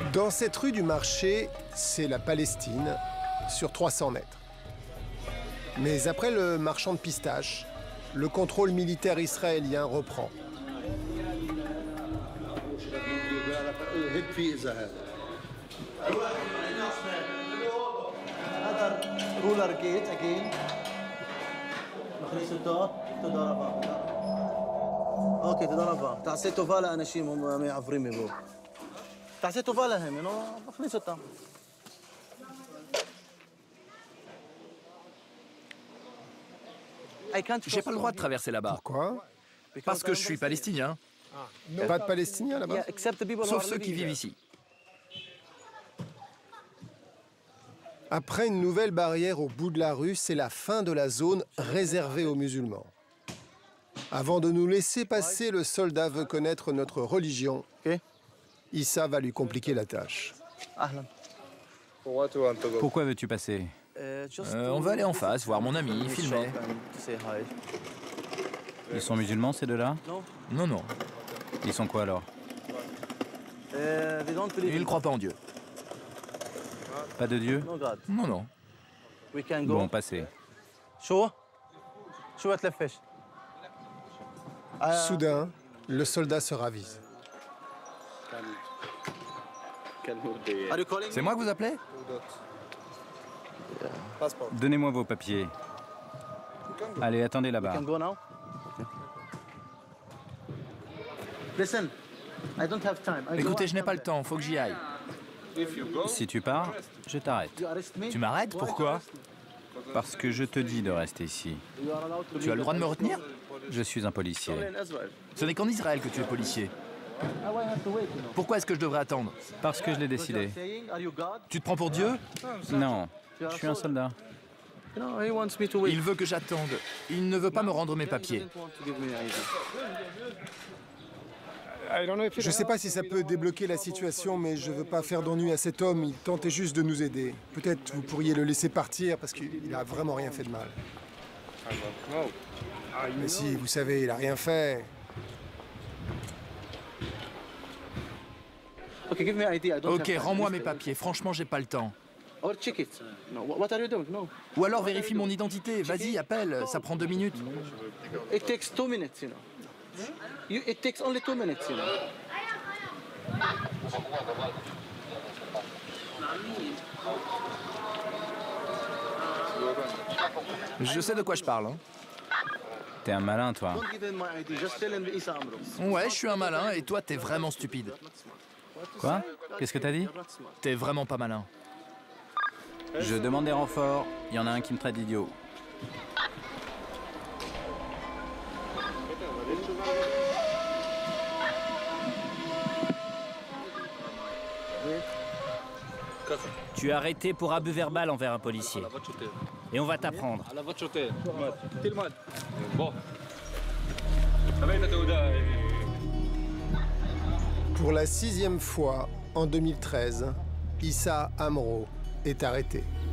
Dans cette rue du marché, c'est la Palestine, sur 300 mètres. Mais après le marchand de pistaches, le contrôle militaire israélien reprend. J'ai pas le droit de traverser là-bas. Pourquoi? Parce que je suis palestinien. Pas de Palestiniens là-bas? Sauf ceux qui vivent ici. Après une nouvelle barrière au bout de la rue, c'est la fin de la zone réservée aux musulmans. Avant de nous laisser passer, le soldat veut connaître notre religion. Issa va lui compliquer la tâche. Pourquoi veux-tu passer? On va aller en face, voir mon ami, filmer. Ils sont musulmans, ces deux-là? Non, non. Ils sont quoi, alors? Ils ne croient pas en Dieu. Pas de Dieu? Non, non. Bon, passez. Soudain, le soldat se ravise. C'est moi que vous appelez? Donnez-moi vos papiers. Allez, attendez là-bas. Écoutez, je n'ai pas le temps, faut que j'y aille. Si tu pars, je t'arrête. Tu m'arrêtes? Pourquoi? Parce que je te dis de rester ici. Tu as le droit de me retenir? Je suis un policier. Ce n'est qu'en Israël que tu es policier. Pourquoi est-ce que je devrais attendre? Parce que je l'ai décidé. Tu te prends pour Dieu? Non, je suis un soldat. Il veut que j'attende. Il ne veut pas me rendre mes papiers. Je ne sais pas si ça peut débloquer la situation, mais je ne veux pas faire d'ennui à cet homme. Il tentait juste de nous aider. Peut-être vous pourriez le laisser partir parce qu'il n'a vraiment rien fait de mal. Mais si, vous savez, il n'a rien fait. Ok, rends-moi mes papiers. Franchement, j'ai pas le temps. Ou alors vérifie mon identité. Vas-y, appelle. Ça prend 2 minutes. Je sais de quoi je parle. Hein. T'es un malin, toi. Ouais, je suis un malin et toi, t'es vraiment stupide. Quoi? Qu'est-ce que t'as dit? T'es vraiment pas malin. Je demande des renforts. Il y en a un qui me traite d'idiot. Tu es arrêté pour abus verbal envers un policier. Et on va t'apprendre. Pour la 6e fois, en 2013, Issa Amro est arrêté.